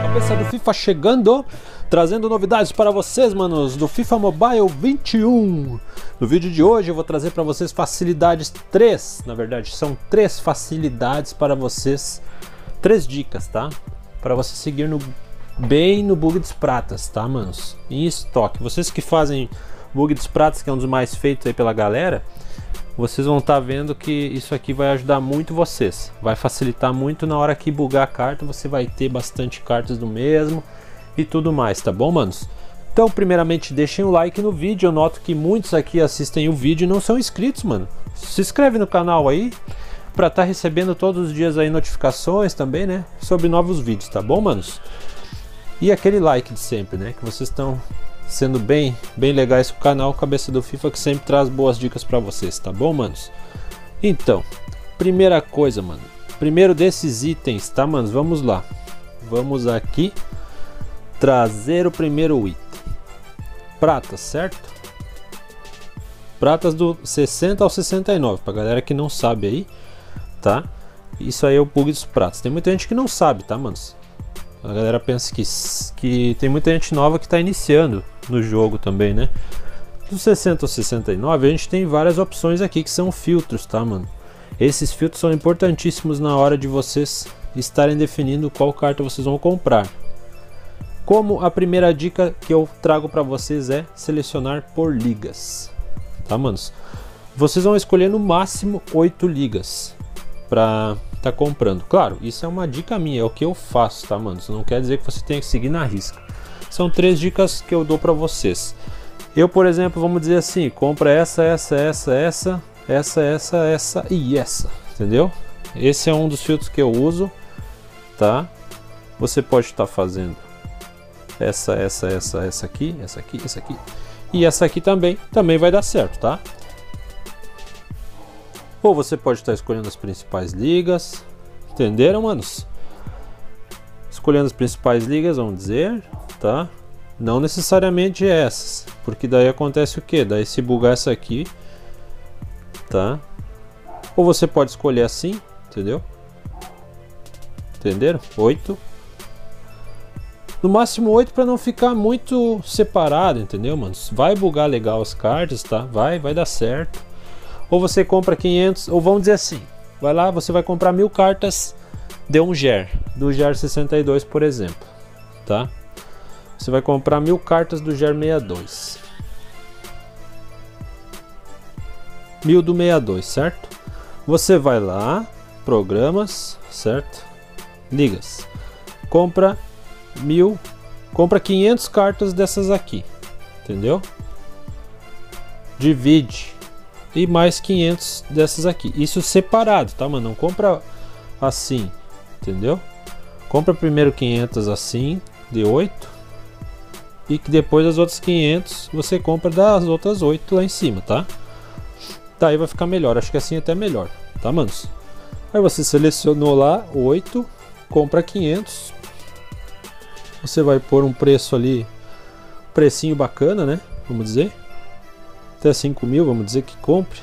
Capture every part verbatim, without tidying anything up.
Cabeça do FIFA chegando, trazendo novidades para vocês, manos, do FIFA Mobile vinte e um. No vídeo de hoje eu vou trazer para vocês facilidades, três, na verdade, são três facilidades para vocês, três dicas, tá? Para você seguir no, bem no bug dos pratas, tá, manos? Em estoque. Vocês que fazem bug dos pratas, que é um dos mais feitos aí pela galera, vocês vão estar tá vendo que isso aqui vai ajudar muito vocês, vai facilitar muito na hora que bugar a carta, você vai ter bastante cartas do mesmo e tudo mais, tá bom, manos? Então, primeiramente, deixem o like no vídeo. Eu noto que muitos aqui assistem o vídeo e não são inscritos, mano. Se inscreve no canal aí para estar tá recebendo todos os dias aí notificações também, né, sobre novos vídeos, tá bom, manos? E aquele like de sempre, né, que vocês estão sendo bem, bem legais com o canal Cabeça do FIFA, que sempre traz boas dicas para vocês, tá bom, manos? Então, primeira coisa, mano, primeiro desses itens, tá, manos? Vamos lá, vamos aqui trazer o primeiro item, pratas, certo? Pratas do sessenta ao sessenta e nove, pra galera que não sabe aí, tá? Isso aí é o bug dos pratas. Tem muita gente que não sabe, tá, manos? A galera pensa que, que tem muita gente nova que está iniciando no jogo também, né? Do sessenta ao sessenta e nove a gente tem várias opções aqui que são filtros, tá, mano? Esses filtros são importantíssimos na hora de vocês estarem definindo qual carta vocês vão comprar. Como a primeira dica que eu trago para vocês é selecionar por ligas, tá, manos? Vocês vão escolher no máximo oito ligas para tá comprando. Claro, isso é uma dica minha, é o que eu faço, tá, mano? Isso não quer dizer que você tenha que seguir na risca. São três dicas que eu dou para vocês. Eu, por exemplo, vamos dizer assim, compra essa, essa, essa, essa, essa, essa, essa e essa, entendeu? Esse é um dos filtros que eu uso, tá? Você pode estar fazendo essa, essa, essa, essa aqui, essa aqui, essa aqui e essa aqui também, também vai dar certo, tá? Ou você pode estar escolhendo as principais ligas, entenderam, manos? Escolhendo as principais ligas, vamos dizer, tá? Não necessariamente essas, porque daí acontece o que? Daí se bugar essa aqui, tá? Ou você pode escolher assim, entendeu? Entenderam? oito. No máximo oito para não ficar muito separado, entendeu, manos? Vai bugar legal as cartas, tá? Vai, vai dar certo. Ou você compra quinhentos, ou vamos dizer assim, vai lá, você vai comprar mil cartas de um G E R, do G E R sessenta e dois, por exemplo, tá? Você vai comprar mil cartas do G E R sessenta e dois, mil do sessenta e dois, certo? Você vai lá, programas, certo? Ligas, compra mil, compra quinhentas cartas dessas aqui, entendeu? Divide. E mais quinhentos dessas aqui, isso separado, tá, mano? Não compra assim, entendeu? Compra primeiro quinhentas assim, de oito, e que depois as outras quinhentas você compra das outras oito lá em cima, tá? Daí vai ficar melhor, acho que assim até melhor, tá, manos? Aí você selecionou lá oito, compra quinhentos, você vai pôr um preço ali, precinho bacana, né? Vamos dizer. Até cinco mil, vamos dizer que compre.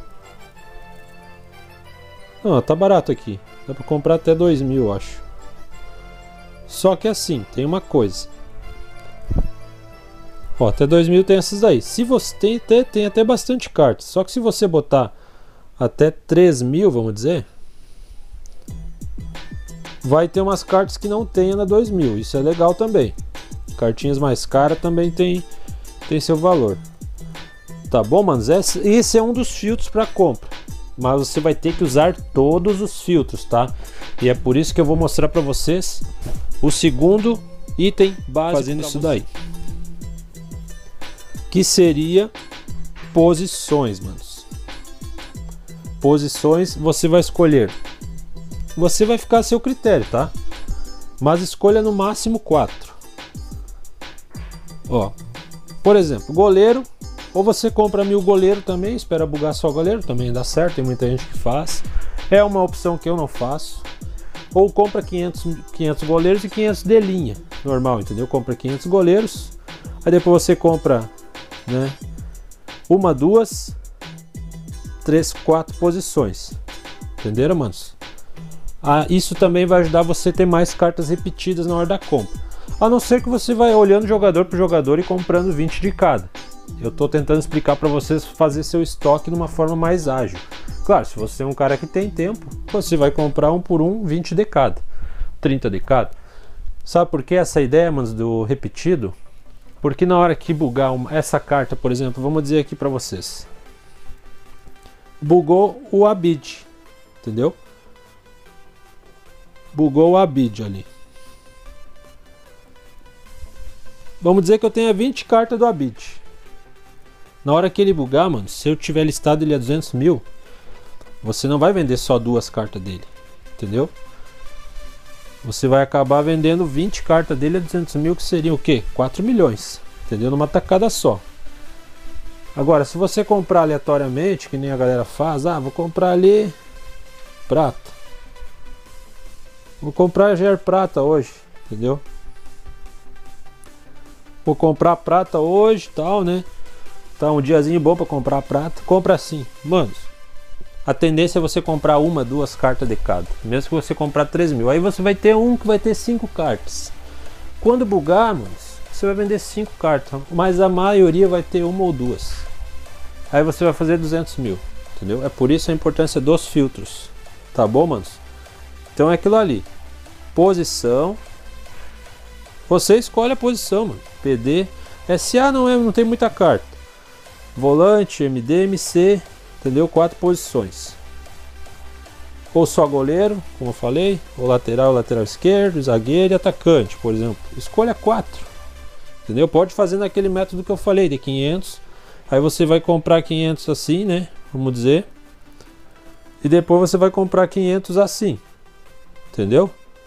Não, tá barato aqui. Dá pra comprar até dois mil, eu acho. Só que assim, tem uma coisa. Ó, até dois mil tem essas daí. Se você tem até, tem até bastante cartas. Só que se você botar até três mil, vamos dizer, vai ter umas cartas que não tenha na dois mil. Isso é legal também. Cartinhas mais caras também tem, tem seu valor. Tá bom, manos? Esse é um dos filtros para compra, mas você vai ter que usar todos os filtros, tá? E é por isso que eu vou mostrar para vocês o segundo item básico fazendo isso daí, que seria posições, manos. Posições você vai escolher, você vai ficar a seu critério, tá? Mas escolha no máximo quatro. Ó, por exemplo, goleiro. Ou você compra mil goleiro também, espera bugar só goleiro, também dá certo, tem muita gente que faz. É uma opção que eu não faço. Ou compra quinhentos, quinhentos goleiros e quinhentos de linha, normal, entendeu? Compra quinhentos goleiros, aí depois você compra, né, uma, duas, três, quatro posições. Entenderam, manos? Ah, isso também vai ajudar você a ter mais cartas repetidas na hora da compra. A não ser que você vai olhando jogador por jogador e comprando vinte de cada. Eu estou tentando explicar para vocês fazer seu estoque de uma forma mais ágil. Claro, se você é um cara que tem tempo, você vai comprar um por um, vinte de cada, trinta de cada. Sabe por que essa ideia, manos, do repetido? Porque na hora que bugar uma, essa carta, por exemplo, vamos dizer aqui para vocês. Bugou o Abid, entendeu? Bugou o Abid ali. Vamos dizer que eu tenha vinte cartas do Abid. Na hora que ele bugar, mano, se eu tiver listado ele a duzentos mil, você não vai vender só duas cartas dele, entendeu? Você vai acabar vendendo vinte cartas dele a duzentos mil, que seria o quê? quatro milhões, entendeu? Numa tacada só. Agora, se você comprar aleatoriamente, que nem a galera faz, ah, vou comprar ali prata. Vou comprar Ger Prata hoje, entendeu? Vou comprar prata hoje e tal, né? Tá um diazinho bom para comprar prata. Compra assim, mano. A tendência é você comprar uma, duas cartas de cada. Mesmo que você comprar três mil. Aí você vai ter um que vai ter cinco cartas. Quando bugar, mano, você vai vender cinco cartas. Mas a maioria vai ter uma ou duas. Aí você vai fazer duzentos mil. Entendeu? É por isso a importância dos filtros. Tá bom, manos? Então é aquilo ali. Posição. Você escolhe a posição, mano. P D. S A não, é, não tem muita carta. Volante, M D, M C. Entendeu? Quatro posições. Ou só goleiro, como eu falei. Ou lateral, lateral esquerdo, zagueiro e atacante, por exemplo. Escolha quatro. Entendeu? Pode fazer naquele método que eu falei, de quinhentos. Aí você vai comprar quinhentos assim, né? Vamos dizer. E depois você vai comprar quinhentos assim. Entendeu?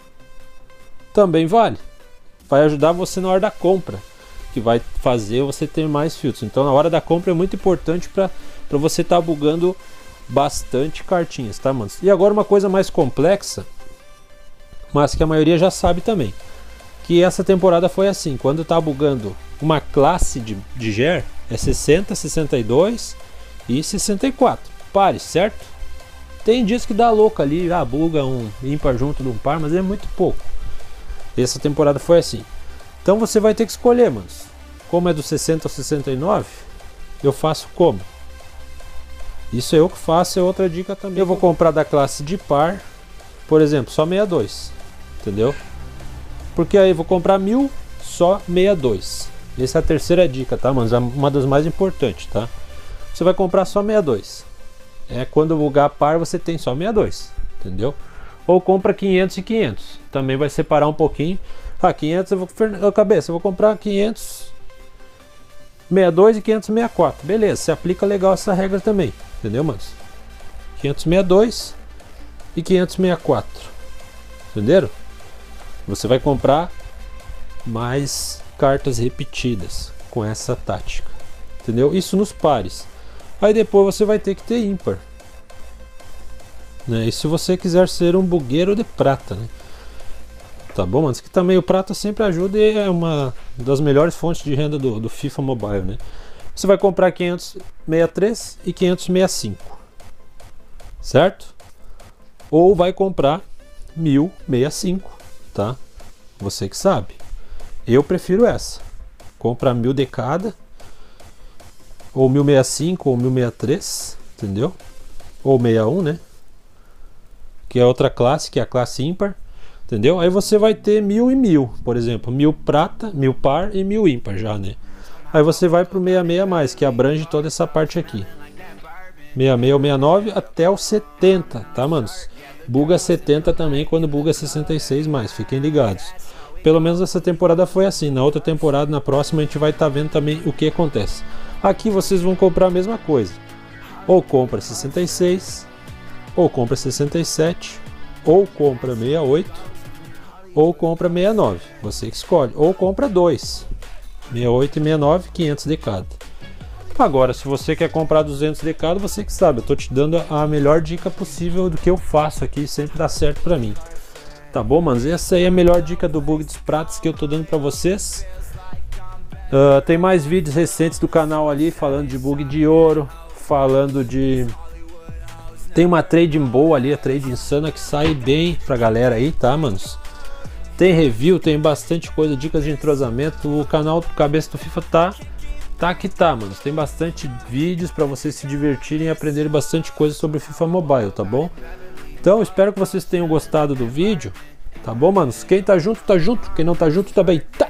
Também vale. Vai ajudar você na hora da compra, que vai fazer você ter mais filtros. Então na hora da compra é muito importante para para você estar tá bugando bastante cartinhas, tá, mano? E agora uma coisa mais complexa, mas que a maioria já sabe também, que essa temporada foi assim. Quando tá bugando uma classe de, de Ger, é sessenta, sessenta e dois e sessenta e quatro pares, certo? Tem dias que dá louco ali, ah, buga um ímpar junto de um par, mas é muito pouco. Essa temporada foi assim. Então você vai ter que escolher, mano. Como é do sessenta ao sessenta e nove, eu faço como? Isso é eu que faço, é outra dica também. Eu vou comprar da classe de par, por exemplo, só sessenta e dois, entendeu? Porque aí eu vou comprar mil, só sessenta e dois. Essa é a terceira dica, tá, mano? Uma das mais importantes, tá? Você vai comprar só sessenta e dois. É quando bugar par você tem só sessenta e dois, entendeu? Ou compra quinhentos e quinhentos. Também vai separar um pouquinho. Ah, quinhentos eu vou... Eu, cabeça, eu vou comprar quinhentos... sessenta e dois e quinhentos sessenta e quatro. Beleza, você aplica legal essa regra também. Entendeu, manos? quinhentos sessenta e dois e quinhentos sessenta e quatro. Entenderam? Você vai comprar mais cartas repetidas com essa tática. Entendeu? Isso nos pares. Aí depois você vai ter que ter ímpar. Né? E se você quiser ser um bugueiro de prata, né? Tá bom, mas que também o prata sempre ajuda e é uma das melhores fontes de renda do, do FIFA Mobile, né? Você vai comprar quinhentos sessenta e três e quinhentos sessenta e cinco, certo? Ou vai comprar mil sessenta e cinco, tá? Você que sabe. Eu prefiro essa. Compra mil de cada, ou mil sessenta e cinco, ou mil sessenta e três, entendeu? Ou sessenta e um, né? Que é outra classe, que é a classe ímpar, entendeu? Aí você vai ter mil e mil, por exemplo, mil prata, mil par e mil ímpar já, né? Aí você vai pro sessenta e seis mais, que abrange toda essa parte aqui. sessenta e seis ou sessenta e nove até o setenta, tá, manos? Buga setenta também quando buga sessenta e seis mais, fiquem ligados. Pelo menos essa temporada foi assim. Na outra temporada, na próxima, a gente vai estar tá vendo também o que acontece. Aqui vocês vão comprar a mesma coisa. Ou compra sessenta e seis, ou compra sessenta e sete, ou compra sessenta e oito, ou compra sessenta e nove. Você que escolhe. Ou compra dois. sessenta e oito e sessenta e nove, quinhentos de cada. Agora, se você quer comprar duzentos de cada, você que sabe. Eu tô te dando a melhor dica possível do que eu faço aqui. Sempre dá certo pra mim. Tá bom, manos? Essa aí é a melhor dica do bug dos pratos que eu tô dando pra vocês. Uh, tem mais vídeos recentes do canal ali falando de bug de ouro, falando de Tem uma trade boa ali, a trade insana que sai bem pra galera aí, tá, manos? Tem review, tem bastante coisa, dicas de entrosamento. O canal do Cabeça do FIFA tá, tá que tá, manos. Tem bastante vídeos pra vocês se divertirem e aprenderem bastante coisa sobre FIFA Mobile, tá bom? Então, espero que vocês tenham gostado do vídeo, tá bom, manos? Quem tá junto, tá junto. Quem não tá junto, também tá.